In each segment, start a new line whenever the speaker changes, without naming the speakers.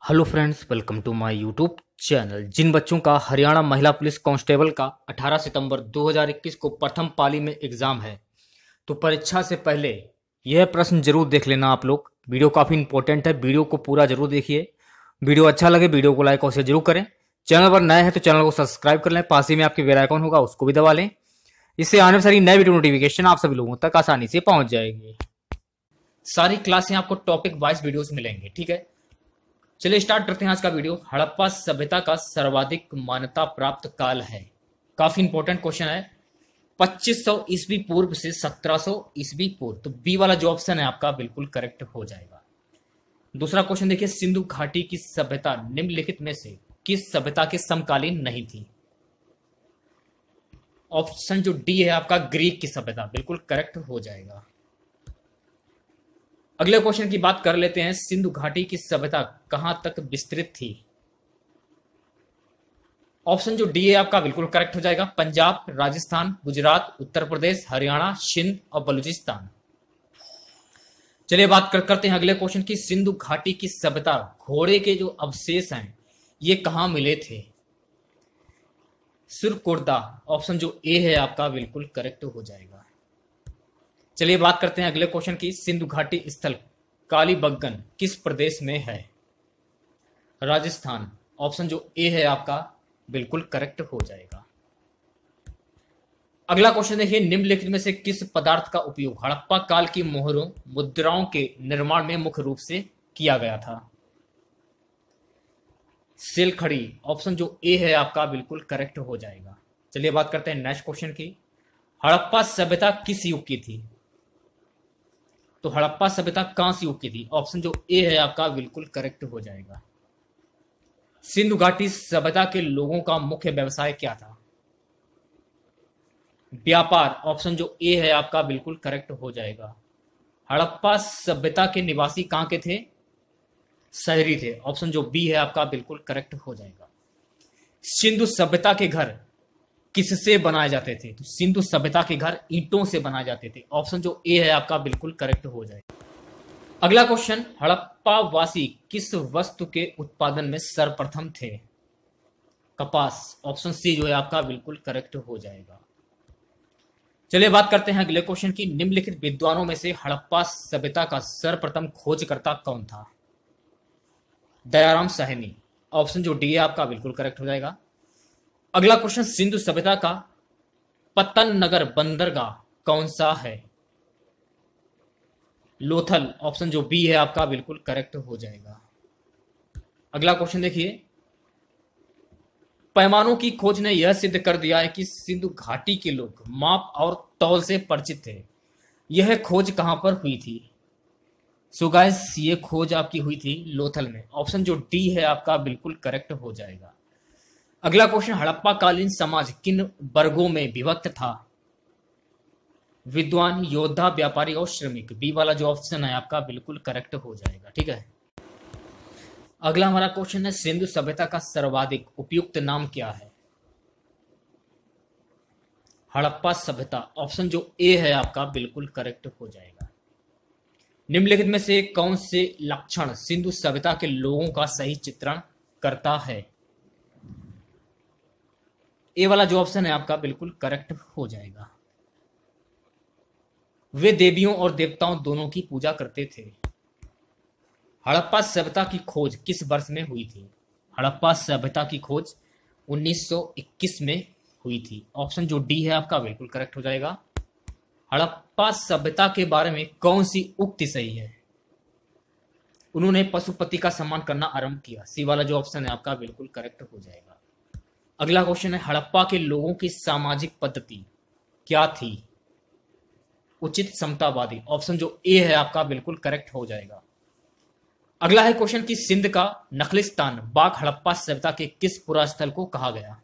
Hello friends, welcome to my YouTube channel. जिन बच्चों का हरियाणा महिला पुलिस कांस्टेबल का 18 सितंबर 2021 को प्रथम पाली में एग्जाम है, तो परीक्षा से पहले यह प्रश्न जरूर देख लेना आप लोग। वीडियो काफ़ी इंपॉर्टेंट है, वीडियो को पूरा जरूर देखिए। वीडियो अच्छा लगे वीडियो को लाइक और शेयर जरूर करें। चैनल पर नए हैं तो चैनल को सब्सक्राइब कर लें, पास ही में आपके बेल आइकन होगा उसको भी दबा लें। इससे आने वाली नई वीडियो नोटिफिकेशन आप सभी लोगों तक आसानी से पहुंच जाएगी। सारी क्लासें आपको टॉपिक वाइज वीडियोस मिलेंगे, ठीक है। चलिए स्टार्ट करते हैं आज का वीडियो। हड़प्पा सभ्यता का सर्वाधिक मान्यता प्राप्त काल है। काफी इंपॉर्टेंट क्वेश्चन है। 2500 ईस्वी पूर्व से 1700 ईस्वी पूर्व, तो बी वाला जो ऑप्शन है आपका बिल्कुल करेक्ट हो जाएगा। दूसरा क्वेश्चन देखिए, सिंधु घाटी की सभ्यता निम्नलिखित में से किस सभ्यता के समकालीन नहीं थी? ऑप्शन जो डी है आपका ग्रीक की सभ्यता बिल्कुल करेक्ट हो जाएगा। अगले क्वेश्चन की बात कर लेते हैं, सिंधु घाटी की सभ्यता कहां तक विस्तृत थी? ऑप्शन जो डी है आपका बिल्कुल करेक्ट हो जाएगा। पंजाब, राजस्थान, गुजरात, उत्तर प्रदेश, हरियाणा, सिंध और बलूचिस्तान। चलिए बात करते हैं अगले क्वेश्चन की, सिंधु घाटी की सभ्यता घोड़े के जो अवशेष हैं ये कहां मिले थे? सुरकुर्दा, ऑप्शन जो ए है आपका बिल्कुल करेक्ट हो जाएगा। चलिए बात करते हैं अगले क्वेश्चन की, सिंधु घाटी स्थल कालीबंगन किस प्रदेश में है? राजस्थान, ऑप्शन जो ए है आपका बिल्कुल करेक्ट हो जाएगा। अगला क्वेश्चन देखिए, निम्नलिखित में से किस पदार्थ का उपयोग हड़प्पा काल की मोहरों मुद्राओं के निर्माण में मुख्य रूप से किया गया था? सिलखड़ी, ऑप्शन जो ए है आपका बिल्कुल करेक्ट हो जाएगा। चलिए बात करते हैं नेक्स्ट क्वेश्चन की, हड़प्पा सभ्यता किस युग की थी? तो हड़प्पा सभ्यता कहां से युग की थी? ऑप्शन जो ए है आपका बिल्कुल करेक्ट हो जाएगा। सिंधु घाटी सभ्यता के लोगों का मुख्य व्यवसाय क्या था? व्यापार, ऑप्शन जो ए है आपका बिल्कुल करेक्ट हो जाएगा। हड़प्पा सभ्यता के निवासी कहां के थे? शहरी थे, ऑप्शन जो बी है आपका बिल्कुल करेक्ट हो जाएगा। सिंधु सभ्यता के घर किससे बनाए जाते थे? तो सिंधु सभ्यता के घर ईंटों से बनाए जाते थे, ऑप्शन जो ए है आपका बिल्कुल करेक्ट हो जाएगा। अगला क्वेश्चन, हड़प्पा वासी किस वस्तु के उत्पादन में सर्वप्रथम थे? कपास, ऑप्शन सी जो है आपका बिल्कुल करेक्ट हो जाएगा। चलिए बात करते हैं अगले क्वेश्चन की, निम्नलिखित विद्वानों में से हड़प्पा सभ्यता का सर्वप्रथम खोजकर्ता कौन था? दयाराम साहनी, ऑप्शन जो डी है आपका बिल्कुल करेक्ट हो जाएगा। अगला क्वेश्चन, सिंधु सभ्यता का पतन नगर बंदरगाह कौन सा है? लोथल, ऑप्शन जो बी है आपका बिल्कुल करेक्ट हो जाएगा। अगला क्वेश्चन देखिए, पैमानों की खोज ने यह सिद्ध कर दिया है कि सिंधु घाटी के लोग माप और तौल से परिचित थे। यह खोज कहां पर हुई थी? सो गाइस ये खोज आपकी हुई थी लोथल में, ऑप्शन जो डी है आपका बिल्कुल करेक्ट हो जाएगा। अगला क्वेश्चन, हड़प्पा कालीन समाज किन वर्गों में विभक्त था? विद्वान, योद्धा, व्यापारी और श्रमिक। बी वाला जो ऑप्शन है आपका बिल्कुल करेक्ट हो जाएगा, ठीक है। अगला हमारा क्वेश्चन है, सिंधु सभ्यता का सर्वाधिक उपयुक्त नाम क्या है? हड़प्पा सभ्यता, ऑप्शन जो ए है आपका बिल्कुल करेक्ट हो जाएगा। निम्नलिखित में से कौन से लक्षण सिंधु सभ्यता के लोगों का सही चित्रण करता है? ए वाला जो ऑप्शन है आपका बिल्कुल करेक्ट हो जाएगा। वे देवियों और देवताओं दोनों की पूजा करते थे। हड़प्पा सभ्यता की खोज किस वर्ष में हुई थी? हड़प्पा सभ्यता की खोज 1921 में हुई थी, ऑप्शन जो डी है आपका बिल्कुल करेक्ट हो जाएगा। हड़प्पा सभ्यता के बारे में कौन सी उक्ति सही है? उन्होंने पशुपति का सम्मान करना आरंभ किया। सी वाला जो ऑप्शन है आपका बिल्कुल करेक्ट हो जाएगा। अगला क्वेश्चन है, हड़प्पा के लोगों की सामाजिक पद्धति क्या थी? उचित समतावादी, ऑप्शन जो ए है आपका बिल्कुल करेक्ट हो जाएगा। अगला है क्वेश्चन की, सिंध का नखलिस्तान बाघ हड़प्पा सभ्यता के किस पुरास्थल को कहा गया?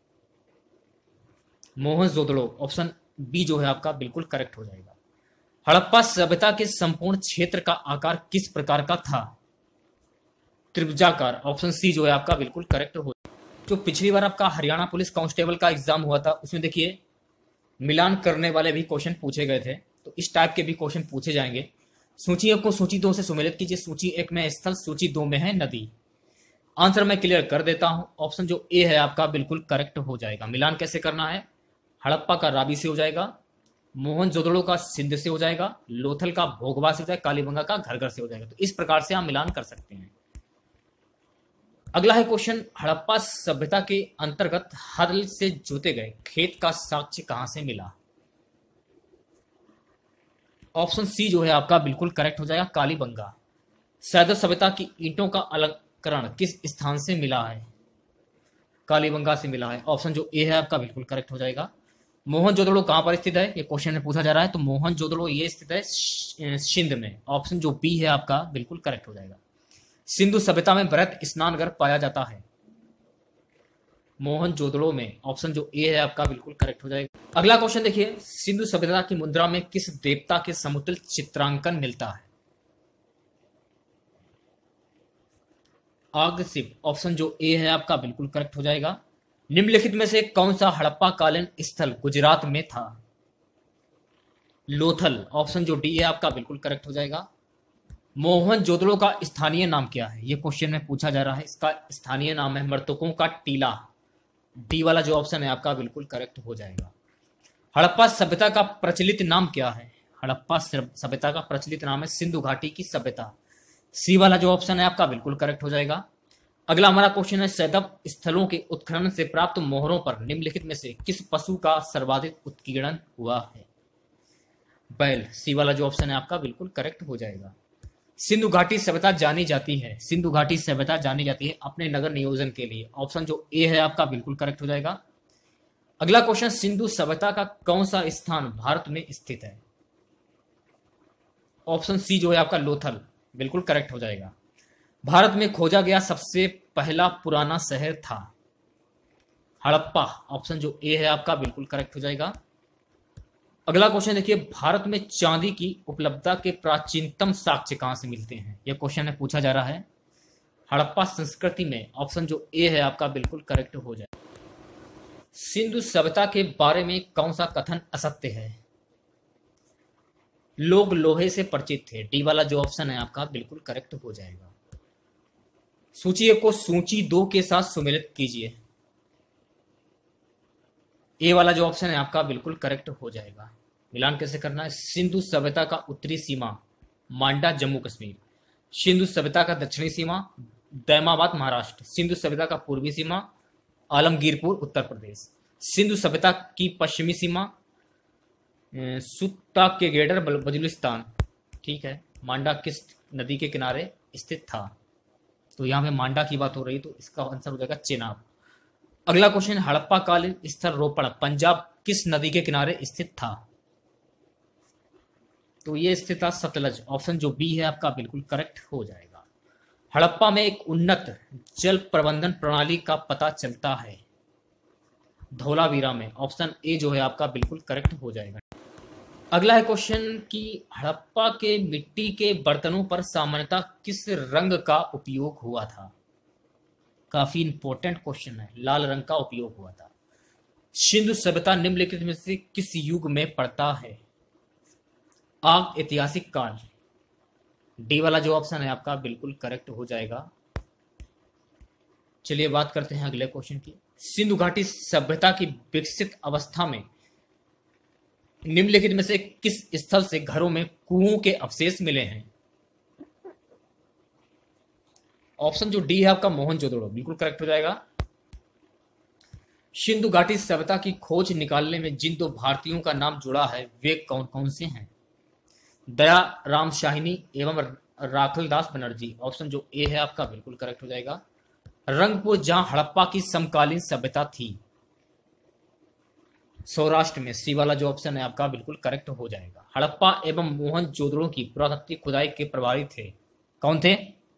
मोहनजोदड़ो, ऑप्शन बी जो है आपका बिल्कुल करेक्ट हो जाएगा। हड़प्पा सभ्यता के संपूर्ण क्षेत्र का आकार किस प्रकार का था? त्रिभुजाकार, ऑप्शन सी जो है आपका बिल्कुल करेक्ट हो। जो पिछली बार आपका हरियाणा पुलिस कांस्टेबल का एग्जाम हुआ था उसमें देखिए मिलान करने वाले भी क्वेश्चन पूछे गए थे, तो इस टाइप के भी क्वेश्चन पूछे जाएंगे। सूची एक को सूची 2 से सुमेलित कीजिए। सूची 1 में स्थल, सूची 2 में है नदी। आंसर मैं क्लियर कर देता हूं। ऑप्शन जो ए है आपका बिल्कुल करेक्ट हो जाएगा। मिलान कैसे करना है? हड़प्पा का रावी से हो जाएगा, मोहनजोदड़ो का सिंध से हो जाएगा, लोथल का भोगवा से हो जाएगा, कालीबंगा का घरघर से हो जाएगा। तो इस प्रकार से आप मिलान कर सकते हैं। अगला है क्वेश्चन, हड़प्पा सभ्यता के अंतर्गत हल से जोते गए खेत का साक्ष्य कहां से मिला? ऑप्शन सी जो है आपका बिल्कुल करेक्ट हो जाएगा, कालीबंगा। सैदव सभ्यता की ईंटों का अलंकरण किस स्थान से मिला है? कालीबंगा से मिला है। ऑप्शन जो ए है आपका बिल्कुल करेक्ट हो जाएगा। मोहनजोदड़ो कहां पर स्थित है, ये क्वेश्चन में पूछा जा रहा है। तो मोहनजोदड़ो ये स्थित है सिंध में। ऑप्शन जो बी है आपका बिल्कुल करेक्ट हो जाएगा। सिंधु सभ्यता में वृहत स्नानघर पाया जाता है मोहनजोदड़ो में। ऑप्शन जो ए है आपका बिल्कुल करेक्ट हो जाएगा। अगला क्वेश्चन देखिए, सिंधु सभ्यता की मुद्रा में किस देवता के समुद्र चित्रांकन मिलता है? आग्रसिप। ऑप्शन जो ए है आपका बिल्कुल करेक्ट हो जाएगा। निम्नलिखित में से कौन सा हड़प्पा कालीन स्थल गुजरात में था? लोथल। ऑप्शन जो डी है आपका बिल्कुल करेक्ट हो जाएगा। मोहनजोदड़ो का स्थानीय नाम क्या है, ये क्वेश्चन में पूछा जा रहा है। इसका स्थानीय नाम है मृतकों का टीला। डी वाला जो ऑप्शन है आपका बिल्कुल करेक्ट हो जाएगा। हड़प्पा सभ्यता का प्रचलित नाम क्या है? हड़प्पा सभ्यता का प्रचलित नाम है सिंधु घाटी की सभ्यता। सी वाला जो ऑप्शन है आपका बिल्कुल करेक्ट हो जाएगा। अगला हमारा क्वेश्चन है, सैदव स्थलों के उत्खनन से प्राप्त मोहरों पर निम्नलिखित में से किस पशु का सर्वाधिक उत्कीर्णन हुआ है? बैल। सी वाला जो ऑप्शन है आपका बिल्कुल करेक्ट हो जाएगा। सिंधु घाटी सभ्यता जानी जाती है, सिंधु घाटी सभ्यता जानी जाती है अपने नगर नियोजन के लिए। ऑप्शन जो ए है आपका बिल्कुल करेक्ट हो जाएगा। अगला क्वेश्चन, सिंधु सभ्यता का कौन सा स्थान भारत में स्थित है? ऑप्शन सी जो है आपका लोथल, बिल्कुल करेक्ट हो जाएगा। भारत में खोजा गया सबसे पहला पुराना शहर था हड़प्पा। ऑप्शन जो ए है आपका बिल्कुल करेक्ट हो जाएगा। अगला क्वेश्चन देखिए, भारत में चांदी की उपलब्धता के प्राचीनतम साक्ष्य कहां से मिलते हैं? यह क्वेश्चन में पूछा जा रहा है हड़प्पा संस्कृति में। ऑप्शन जो ए है आपका बिल्कुल करेक्ट हो जाएगा। सिंधु सभ्यता के बारे में कौन सा कथन असत्य है? लोग लोहे से परिचित थे। डी वाला जो ऑप्शन है आपका बिल्कुल करेक्ट हो जाएगा। सूची 1 को सूची 2 के साथ सुमेलित कीजिए। ए वाला जो ऑप्शन है आपका बिल्कुल करेक्ट हो जाएगा। मिलान कैसे करना है? सिंधु सभ्यता का उत्तरी सीमा मांडा जम्मू कश्मीर, सिंधु सभ्यता का दक्षिणी सीमा दैमाबाद महाराष्ट्र, सिंधु सभ्यता का पूर्वी सीमा आलमगीरपुर उत्तर प्रदेश, सिंधु सभ्यता की पश्चिमी सीमा सुत्ता के गेडर बलूचिस्तान। ठीक है, मांडा किस नदी के किनारे स्थित था? तो यहां पे मांडा की बात हो रही, तो इसका आंसर हो जाएगा चेनाब। अगला क्वेश्चन, हड़प्पा कालीन स्थल रोपड़ पंजाब किस नदी के किनारे स्थित था? तो ये स्थित था सतलज। ऑप्शन जो बी है आपका बिल्कुल करेक्ट हो जाएगा। हड़प्पा में एक उन्नत जल प्रबंधन प्रणाली का पता चलता है धौलावीरा में। ऑप्शन ए जो है आपका बिल्कुल करेक्ट हो जाएगा। अगला है क्वेश्चन कि हड़प्पा के मिट्टी के बर्तनों पर सामान्यतः किस रंग का उपयोग हुआ था? काफी इंपॉर्टेंट क्वेश्चन है। लाल रंग का उपयोग हुआ था। सिंधु सभ्यता निम्नलिखित में से किस युग में पड़ता है? आग ऐतिहासिक काल। डी वाला जो ऑप्शन है आपका बिल्कुल करेक्ट हो जाएगा। चलिए बात करते हैं अगले क्वेश्चन की। सिंधु घाटी सभ्यता की विकसित अवस्था में निम्नलिखित में से किस स्थल से घरों में कुओं के अवशेष मिले हैं? ऑप्शन जो डी है आपका मोहनजोदड़ो, बिल्कुल करेक्ट हो जाएगा। सिंधु घाटी सभ्यता की खोज निकालने में जिन 2 भारतीयों का नाम जुड़ा है वे कौन कौन से हैं? दया राम शाहिनी एवं राखलदास बनर्जी। ऑप्शन जो ए है आपका बिल्कुल करेक्ट हो जाएगा। रंगपुर जहां हड़प्पा की समकालीन सभ्यता थी सौराष्ट्र में। सी वाला जो ऑप्शन है आपका बिल्कुल करेक्ट हो जाएगा। हड़प्पा एवं मोहनजोदड़ो की पुरातात्विक खुदाई के प्रभारी थे, कौन थे?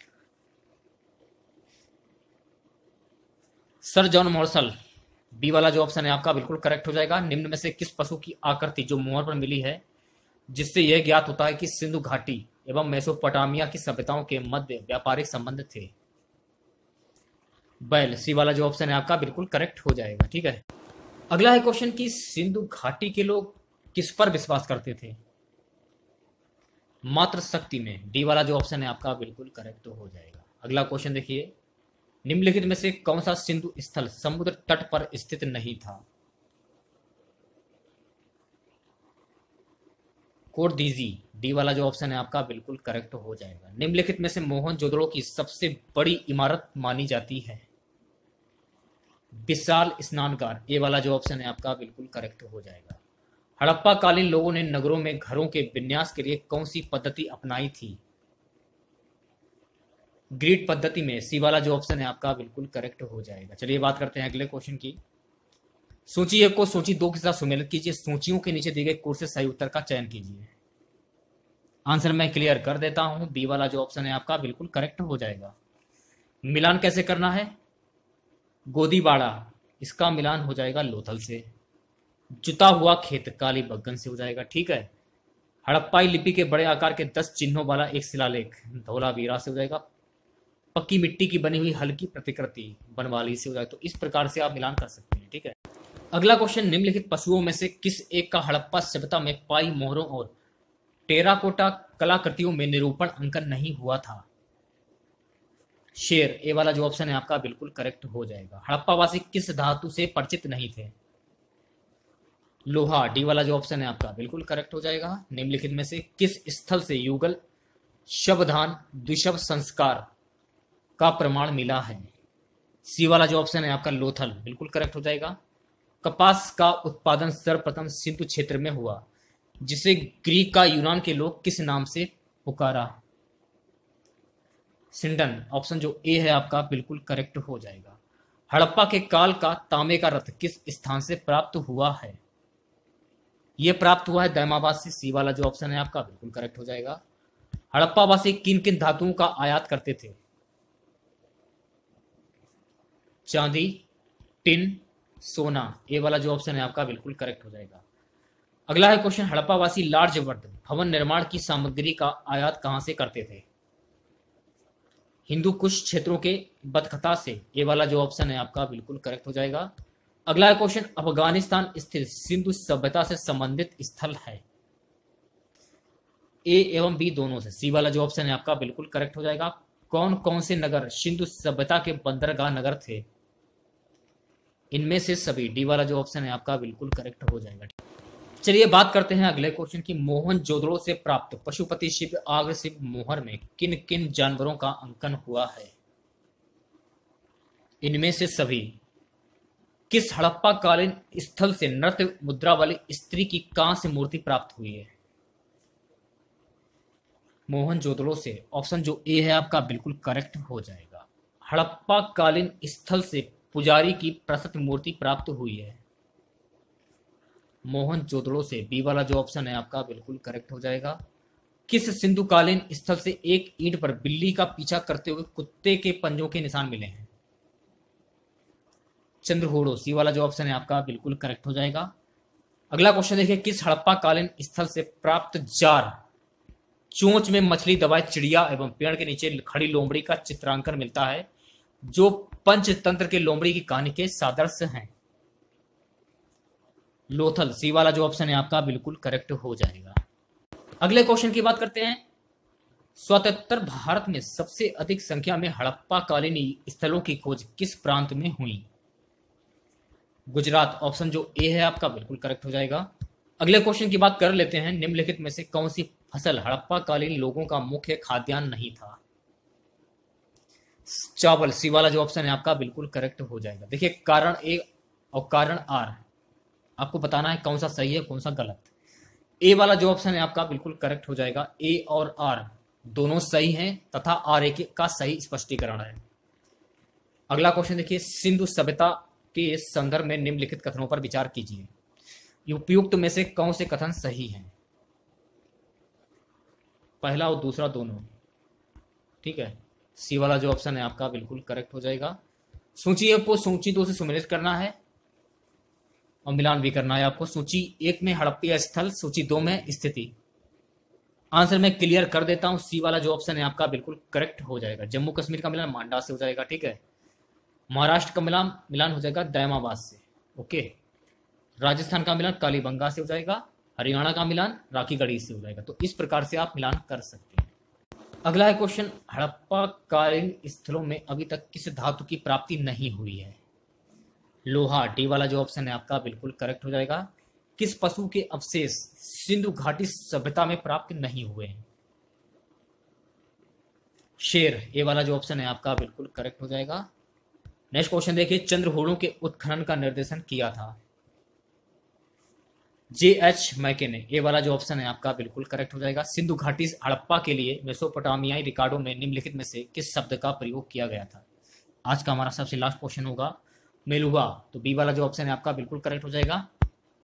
Sir John Marshall. बी वाला जो ऑप्शन है आपका बिल्कुल करेक्ट हो जाएगा। निम्न में से किस पशु की आकृति जो मोहर पर मिली है जिससे यह ज्ञात होता है कि सिंधु घाटी एवं मेसोपोटामिया की सभ्यताओं के मध्य व्यापारिक संबंध थे? बैल। सी वाला जो ऑप्शन है आपका बिल्कुल करेक्ट हो जाएगा। ठीक है, अगला है क्वेश्चन कि सिंधु घाटी के लोग किस पर विश्वास करते थे? मात्र शक्ति में। डी वाला जो ऑप्शन है आपका बिल्कुल करेक्ट हो जाएगा। अगला क्वेश्चन देखिए, निम्नलिखित में से कौन सा सिंधु स्थल समुद्र तट पर स्थित नहीं था? कोट दीजी, डी वाला जो ऑप्शन है आपका बिल्कुल करेक्ट हो जाएगा। निम्नलिखित में से मोहनजोदड़ो की सबसे बड़ी इमारत मानी जाती है? विशाल स्नानघाट, ए वाला जो ऑप्शन है आपका बिल्कुल करेक्ट हो जाएगा। हड़प्पा कालीन लोगों ने नगरों में घरों के विन्यास के लिए कौन सी पद्धति अपनाई थी? ग्रिड पद्धति में, सी वाला जो ऑप्शन है आपका बिल्कुल करेक्ट हो जाएगा। चलिए बात करते हैं अगले क्वेश्चन की। सूची 1 को सूची 2 के साथ सम्मिलित कीजिए। सूचियों के नीचे दिए गए कोर्स से सही उत्तर का चयन कीजिए। आंसर मैं क्लियर कर देता हूं, बी वाला जो ऑप्शन है आपका बिल्कुल करेक्ट हो जाएगा। मिलान कैसे करना है? गोदीबाड़ा, इसका मिलान हो जाएगा लोथल से। जुता हुआ खेत, काली बग्गन से हो जाएगा। ठीक है। हड़प्पाई लिपि के बड़े आकार के 10 चिन्हों वाला एक शिलालेख, धौलावीरा से हो जाएगा। पक्की मिट्टी की बनी हुई हल्की प्रतिकृति, बनवाली से हो जाएगा। तो इस प्रकार से आप मिलान कर सकते हैं। ठीक है। अगला क्वेश्चन, निम्नलिखित पशुओं में से किस एक का हड़प्पा सभ्यता में पाई मोहरों और टेराकोटा कलाकृतियों में निरूपण अंकन नहीं हुआ था? शेर, ए वाला जो ऑप्शन है आपका बिल्कुल करेक्ट हो जाएगा। हड़प्पावासी किस धातु से परिचित नहीं थे? लोहा, डी वाला जो ऑप्शन है आपका बिल्कुल करेक्ट हो जाएगा। निम्नलिखित में से किस स्थल से युगल शब्दान द्विशब्द संस्कार का प्रमाण मिला है? सी वाला जो ऑप्शन है आपका लोथल, बिल्कुल करेक्ट हो जाएगा। कपास का उत्पादन सर्वप्रथम सिंधु क्षेत्र में हुआ, जिसे ग्रीक का यूनान के लोग किस नाम से पुकारा? सिंडन, ऑप्शन जो ए है आपका बिल्कुल करेक्ट हो जाएगा। हड़प्पा के काल का तांबे का रथ किस स्थान से प्राप्त हुआ है? यह प्राप्त हुआ है दैमाबाद से। सी वाला जो ऑप्शन है आपका बिल्कुल करेक्ट हो जाएगा। हड़प्पावासी किन किन धातुओं का आयात करते थे? चांदी, टिन, सोना, ए वाला जो ऑप्शन है आपका बिल्कुल करेक्ट हो जाएगा। अगला है क्वेश्चन, हड़प्पावासी लार्ज वर्ड भवन निर्माण की सामग्री का आयात कहां से करते थे? हिंदू कुश क्षेत्रों के बतखता से, ए वाला जो ऑप्शन है आपका बिल्कुल करेक्ट हो जाएगा। अगला है क्वेश्चन, अफगानिस्तान स्थित सिंधु सभ्यता से संबंधित स्थल है? ए एवं बी दोनों से, सी वाला जो ऑप्शन है आपका बिल्कुल करेक्ट हो जाएगा। कौन कौन से नगर सिंधु सभ्यता के बंदरगाह नगर थे? इनमें से सभी, डी वाला जो ऑप्शन है आपका बिल्कुल करेक्ट हो जाएगा। चलिए बात करते हैं अगले क्वेश्चन की। मोहनजोदड़ो से प्राप्त पशुपति शिव आग्र शिव मोहर में किन किन जानवरों का अंकन हुआ है? इनमें से सभी किस हड़प्पा कालीन स्थल से नृत्य मुद्रा वाली स्त्री की कांस्य मूर्ति प्राप्त हुई है? मोहनजोदड़ो से, ऑप्शन जो ए है आपका बिल्कुल करेक्ट हो जाएगा। हड़प्पा कालीन स्थल से पुजारी की प्रसिद्ध मूर्ति प्राप्त हुई है। मोहनजोदड़ो से, बी वाला जो ऑप्शन है आपका बिल्कुल करेक्ट हो जाएगा। किस सिंधुकालीन स्थल से एक ईंट पर बिल्ली का पीछा करते हुए कुत्ते के पंजों के निशान मिले हैं? चंद्रहूड़ो, सी वाला जो ऑप्शन है आपका बिल्कुल करेक्ट हो जाएगा। अगला क्वेश्चन देखिए, किस हड़प्पा कालीन स्थल से प्राप्त जार चोंच में मछली दबाए चिड़िया एवं पेड़ के नीचे खड़ी लोमड़ी का चित्रांकन मिलता है, जो पंचतंत्र के लोमड़ी की कहानी के सादृश्य हैं? लोथल, सी वाला जो ऑप्शन है आपका बिल्कुल करेक्ट हो जाएगा। अगले क्वेश्चन की बात करते हैं। स्वतंत्र भारत में सबसे अधिक संख्या में हड़प्पा कालीन स्थलों की खोज किस प्रांत में हुई? गुजरात, ऑप्शन जो ए है आपका बिल्कुल करेक्ट हो जाएगा। अगले क्वेश्चन की बात कर लेते हैं। निम्नलिखित में से कौन सी फसल हड़प्पा कालीन लोगों का मुख्य खाद्यान्न नहीं था? चावल, सी वाला जो ऑप्शन है आपका बिल्कुल करेक्ट हो जाएगा। देखिए, कारण ए और कारण आर आपको बताना है कौन सा सही है कौन सा गलत। ए वाला जो ऑप्शन है आपका बिल्कुल करेक्ट हो जाएगा। ए और आर दोनों सही हैं तथा आर ए का सही स्पष्टीकरण है। अगला क्वेश्चन देखिए, सिंधु सभ्यता के संदर्भ में निम्नलिखित कथनों पर विचार कीजिए। उपयुक्त में से कौन से कथन सही हैं? पहला और दूसरा दोनों। ठीक है। सी वाला जो ऑप्शन है आपका बिल्कुल करेक्ट हो जाएगा। सूची 1 को सूची 2 से सम्मिलित करना है और मिलान भी करना है आपको। सूची 1 में हड़प्पा स्थल, सूची 2 में स्थिति। आंसर मैं क्लियर कर देता हूं, सी वाला जो ऑप्शन है आपका बिल्कुल करेक्ट हो जाएगा। जम्मू कश्मीर का मिलान मांडा से हो जाएगा। ठीक है। महाराष्ट्र का मिलान हो जाएगा दैमाबाद से। ओके। राजस्थान का मिलान कालीबंगा से हो जाएगा। हरियाणा का मिलान राखीगढ़ी से हो जाएगा। तो इस प्रकार से आप मिलान कर सकते हैं। अगला है क्वेश्चन, हड़प्पा कालीन स्थलों में अभी तक किस धातु की प्राप्ति नहीं हुई है? लोहा, डी वाला जो ऑप्शन है आपका बिल्कुल करेक्ट हो जाएगा। किस पशु के अवशेष सिंधु घाटी सभ्यता में प्राप्त नहीं हुए हैं? शेर, ए वाला जो ऑप्शन है आपका बिल्कुल करेक्ट हो जाएगा। नेक्स्ट क्वेश्चन देखिए, चंद्रहोड़ों के उत्खनन का निर्देशन किया था? जे.एच. मैके ने, ए वाला जो ऑप्शन है आपका बिल्कुल करेक्ट हो जाएगा। सिंधु घाटी हड़प्पा के लिए मेसोपोटामियाई रिकॉर्डों में निम्नलिखित में से किस शब्द का प्रयोग किया गया था? आज का हमारा सबसे लास्ट क्वेश्चन होगा मेलुहा, तो बी वाला जो ऑप्शन है आपका बिल्कुल करेक्ट हो जाएगा।